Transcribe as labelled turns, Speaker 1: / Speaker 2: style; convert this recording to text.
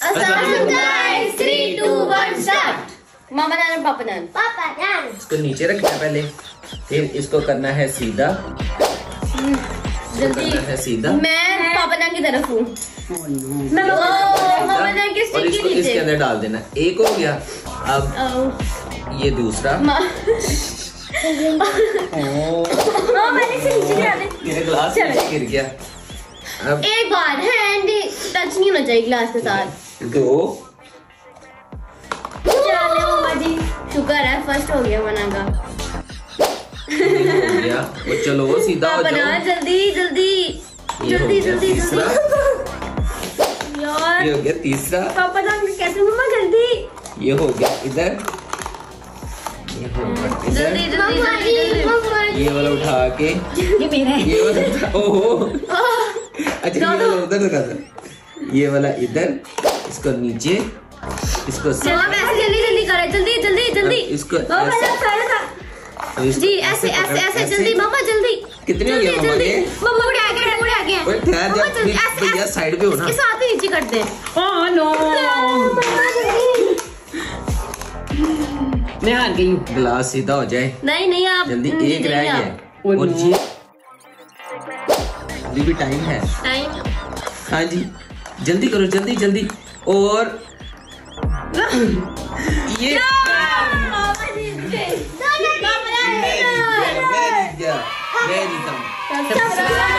Speaker 1: 3, 2, 1 start. मामा नान पापा नान। पापा नान।
Speaker 2: इसको नीचे रखना है पहले, फिर इसको करना है सीधा।
Speaker 1: जल्दी
Speaker 2: करना है सीधा।
Speaker 1: मैं पापा नान की तरफ हूँ। मामा नान के
Speaker 2: और इसको इसके अंदर डाल देना। एक हो गया। अब ये दूसरा। मेरे ग्लास गिर गया। अब
Speaker 1: एक बार हैंड टच नहीं होना चाहिए ग्लास के साथ।
Speaker 2: 2
Speaker 1: चलो मामा जी, शुक्र है फर्स्ट हो गया मना का।
Speaker 2: हो गया। वो चलो वो सीधा हो जाओ।
Speaker 1: जल्दी जल्दी जल्दी जल्दी जल्दी। यार
Speaker 2: ये हो गया तीसरा।
Speaker 1: पापा नान कैसे मम्मा जल्दी।
Speaker 2: ये हो गया इधर। ये हो गया इधर।
Speaker 1: जल्दी जल्दी जल्दी।
Speaker 2: ये वाला उठा के
Speaker 1: ये मेरा है।
Speaker 2: ये वाला उठा। ओहो अच्छा, ये वाला उधर लगा था। ये वाला इधर, इसको नीचे, इसको
Speaker 1: जल्दी जल्दी करो, जल्दी जल्दी जल्दी।
Speaker 2: इसको
Speaker 1: जी ऐसे ऐसे ऐसे जल्दी मामा जल्दी।
Speaker 2: कितने हो गए मामा के?
Speaker 1: मम्मा उड़ आ गया, उड़ आ गया।
Speaker 2: ओए ठहर जा, भैया साइड पे हो ना।
Speaker 1: इसके साथ ही नीचे कर दे।
Speaker 3: ओह नो, मैं हार गई हूँ।
Speaker 2: ग्लास सीधा हो जाए।
Speaker 1: नहीं नहीं आप
Speaker 2: जल्दी, एक रह गया और ये अभी भी टाइम है।
Speaker 1: टाइम।
Speaker 2: हाँ जी जल्दी करो, जल्दी जल्दी। और ये मैं जीत गया।